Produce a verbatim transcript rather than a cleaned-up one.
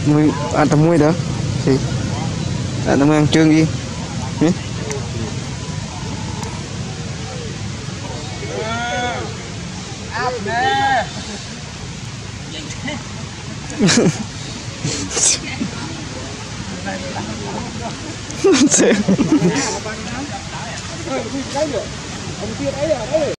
Mình ăn tầm muối đó thì ăn tầm ăn trương gì nhé. Xem